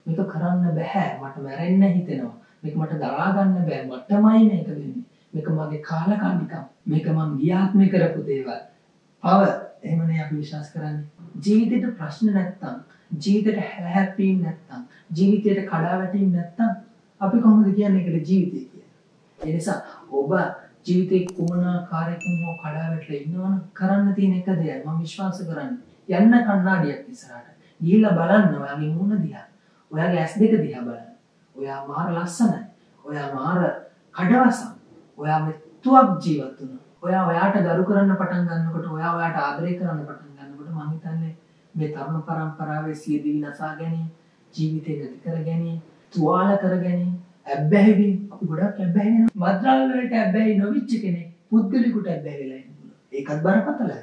මේක කරන්න බෑ. මට මැරෙන්න හිතෙනවා. මේක මට දරා ගන්න බෑ. මටමයි මේක වෙන්නේ. මේක මගේ කාලකන්නිකම්. මේක මං ගියාත්මේ කරපු දේවල්. පව එහෙමනේ අපි විශ්වාස කරන්නේ. ජීවිතේට ප්‍රශ්න නැත්තම්, ජීවිතේට හැප්පීම් නැත්තම්, ජීවිතේට කඩා වැටීම් නැත්තම් අපි කොහොමද කියන්නේ ඒකට ජීවිතය කියලා? ඒ නිසා ඔබ ජීවිතේ කුමනාකාරයකින් හෝ කඩා වැටලා ඉන්නවනම් කරන්න තියෙන එක දෙයයි මම විශ්වාස කරන්නේ. යන්න කණ්ණාඩියක් ඉස්සරහට. ගිහිල්ලා බලන්න ඔයාගේ මූණ දිහා. ඔයාගේ ඇස් දෙක දිහා බලන්න. ඔයා මාර ලස්සනයි. ඔයා මාර කඩවසම්. ඔයා මෙතුවක් ජීවත් වුණා. ඔයා ඔයාට දරු කරන්න පටන් ගන්නකොට, ඔයා ඔයාට ආදරය කරන්න පටන් ගන්නකොට මම හිතන්නේ මේ තරුණ පරම්පරාවේ සියදිවි නසා ගැනීම, ජීවිතේ ගත කර ගැනීම, තුවාල කර ගැනීම, ඇබ්බැහිවි අපි ගොඩක් ඇබ්බැහි වෙනවා. මද්‍රව්‍ය වලට ඇබ්බැහි නොවිච්ච කෙනෙක් පුද්ගලිකට ඇබ්බැහි වෙලා ඉන්නවා. ඒකත් බරපතලයි.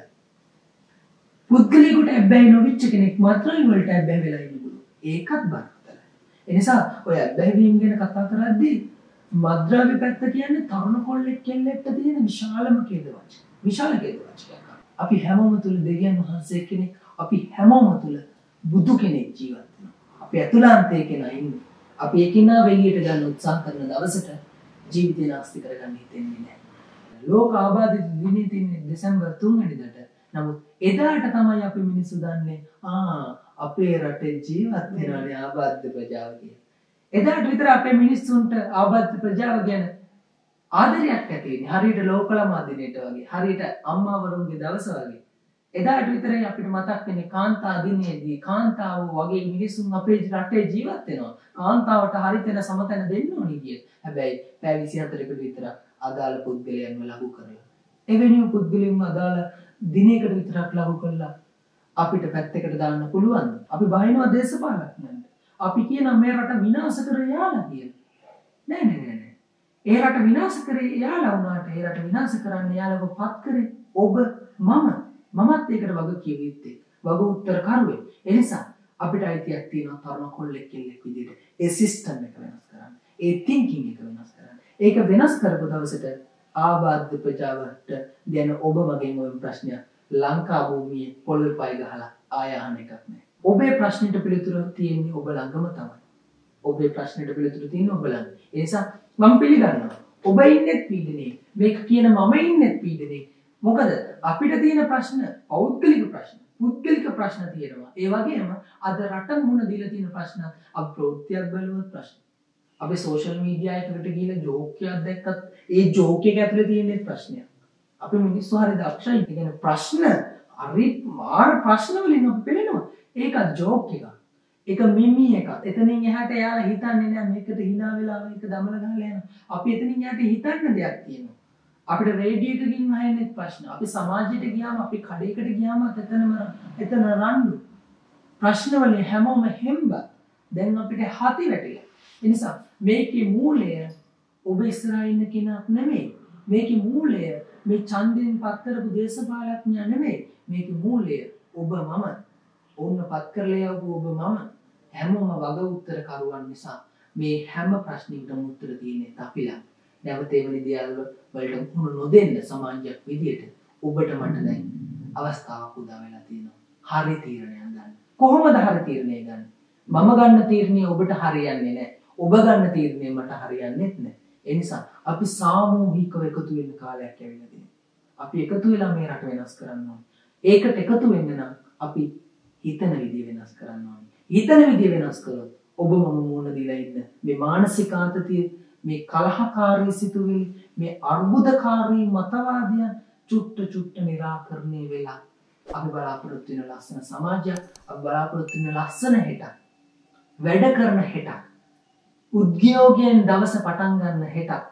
පුද්ගලිකට ඇබ්බැහි නොවිච්ච කෙනෙක් මද්‍රව්‍ය වලට ඇබ්බැහි වෙලා ඉන්නවා. ඒකත් බරපතලයි. ඒ නිසා ඔය ඇබ්බැහි වීම ගැන කතා කරද්දී මද්‍රව්‍ය පැත්ත කියන්නේ තරුණ කොල්ලෙක් කෙල්ලෙක්ට තියෙන විශාලම කේදවාචක. විශාල කේදවාචකයක්. අපි හැමෝම තුල දෙවියන් වහන්සේ කෙනෙක්, අපි හැමෝම තුල බුදු කෙනෙක් ජීවත් වෙනවා. අපි ඇතුළාන්තයේ කෙනා ඉන්නේ. අපි එකිනෙකා වෙලියට ගන්න උත්සාහ කරන දවසට ජීවිතේ නාස්ති කරගන්න හිතෙන්නේ නැහැ. ලෝක ආබාධිත දිනේ තියෙන්නේ දෙසැම්බර් 3 වෙනිදාට. නමුත් එදාට තමයි අපි මිනිස්සු දන්නේ අපේ රටේ ජීවත් වෙනවානේ ආබාධිත ප්‍රජාව කියලා. එදාට විතර අපේ මිනිස්සුන්ට ආබාධිත ප්‍රජාව ගැන ආදරයක් ඇති වෙන්නේ. හරියට ලෝකලමා දිනේට වගේ. හරියට අම්මාවරුන්ගේ දවස වගේ. එදාට විතරයි අපිට මතක් වෙන්නේ කාන්තා දිනේදී කාන්තාව වගේ මිනිසුන් අපේ රටේ ජීවත් වෙනවා. කාන්තාවට හරිතන සමතන දෙන්න ඕනි කිය. හැබැයි පැය 24කට විතර අදාළ පුද්ගලයන්ව ලඝු කරලා. එවැනි පුද්ගලයන්ව අදාළ දිනයකට විතරක් ලඝු කළා අපිට පැත්තකට දාන්න පුළුවන්. අපි බහිනවා දේශපාලනඥයන්ට. අපි කියනවා මේ රට විනාශ කර යාලා කියලා. නෑ. ඒ රට විනාශ කරේ යාලා වුණාට ඒ රට විනාශ කරන්න යාලව පත් කරේ ඔබ මමත් ඒකට වග කිය යුත්තේ. වග උත්තර කරුවේ. ඒ නිසා අපිට අයිතියක් තියෙනවා තරුණ කොල්ලෙක් කෙල්ලෙක් විදිහට ඒ සිස්ටම් එක වෙනස් කරන්න. ඒ තින්කින් එක වෙනස් කරන්න. ඒක වෙනස් කරපු දවසට ආබාධ ප්‍රජාවට දැන් ඔබ මගෙන් ওই ප්‍රශ්නය ලංකා භූමියේ පොළොවේ පය ගහලා ආය අහන එකක් නෑ. ඔබේ ප්‍රශ්නෙට පිළිතුර තියෙන්නේ ඔබ ළඟම තමයි. ඔබේ ප්‍රශ්නෙට පිළිතුර තියෙන්නේ ඔබ ළඟ. ඒ නිසා මම පිළිගන්නවා. ඔබ ඉන්නේ පීඩනේ. මේක කියන මම ඉන්නේ පීඩනේ. මොකද අපිට තියෙන ප්‍රශ්න පෞද්ගලික ප්‍රශ්න, පුද්ගලික ප්‍රශ්න තියෙනවා. ඒ වගේම අද රට මුහුණ දීලා තියෙන ප්‍රශ්න අපි ප්‍රවෘත්තියක් බලුවොත් ප්‍රශ්න. අපි සෝෂල් මීඩියා එකකට ගිහලා ජෝක් එකක් දැක්කත් ඒ ජෝක් එක ඇතුලේ තියෙන ප්‍රශ්නයක්. අපි මිනිස්සු හරිය දක්ෂයි. ඒ කියන්නේ ප්‍රශ්න හරි මාර ප්‍රශ්න වලින් අපි පෙළෙනවා. ඒකත් ජෝක් එකක්. ඒක මිමි එකක්. එතනින් එහාට එයාලා හිතන්නේ නෑ මේකට hina වෙලා මේක දමල ගහලා යනවා. අපි එතනින් එහාට හිතන්න දෙයක් තියෙනවා. අපිට රේඩියෝ එකකින් අහන්නේ ප්‍රශ්න. අපි සමාජයට ගියාම අපි කඩේකට ගියාම එතන රණ්ඩු. ප්‍රශ්න වලින් හැමෝම හෙම්බ. දැන් අපිට හති වැටිලා. ඒ නිසා මේකේ මූලය ඔබ ඉස්සරහා ඉන්න කෙනෙක් නෙමෙයි. මේකේ මූලය මේ ඡන්දයෙන් පත් කරපු දේශපාලඥයා නෙමෙයි. මේකේ මූලය ඔබ මම. ඕන්න පත් කරලා යවපු ඔබ මම. හැමෝම වග උත්තර කරුවන් නිසා මේ හැම ප්‍රශ්නින්ටම උත්තර තියෙන්නේ අපිලා. නැවත එවැනි දේවල් වලට මුහුණ නොදෙන්න සමාජයක් විදියට ඔබට මට දැන් අවස්ථාවක් උදා වෙලා තියෙනවා. හරි තීරණයක් ගන්න. කොහොමද හරි තීරණය ගන්න? මම ගන්න තීරණය ඔබට හරියන්නේ නැහැ. ඔබ ගන්න තීරණය මට හරියන්නේත් නැහැ. ඒ නිසා අපි සාමූහිකව එකතු වෙන්න කාලයක් ඇවිල්ලා තියෙනවා. අපි එකතු වෙලා මේ රට වෙනස් කරන්න ඕනේ. ඒකට එකතු වෙන්න නම් අපි හිතන විදිය වෙනස් කරන්න ඕනේ. හිතන විදිය වෙනස් කළොත් ඔබ මම මුහුණ දීලා ඉන්න මේ මානසික ආතතිය, මේ කලහකාරී සිතුවිලි, මේ අර්බුදකාරී මතවාදයන් චුට්ට निराකරණය වෙලා අපි බලාපොරොත්තු වෙන ලස්සන සමාජයක්, අපි බලාපොරොත්තු වෙන ලස්සන හෙටක්, වැඩ කරන හෙටක්, උද්‍යෝගයෙන් දවස පටන් ගන්න හෙටක්,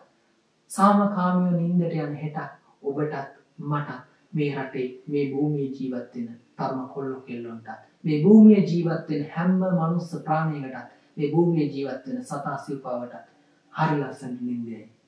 සාමකාමීව නිින්දට යන හෙටක් ඔබටත් මටත් මේ රටේ මේ භූමියේ ජීවත් වෙන තරුණ කොල්ලෝ කෙල්ලොන්ට, මේ භූමියේ ජීවත් වෙන හැම මනුස්ස ප්‍රාණියකටත්, මේ භූමියේ ජීවත් වෙන සතා සිව්පාවටත් හරි ලස්සන නිින්දයි.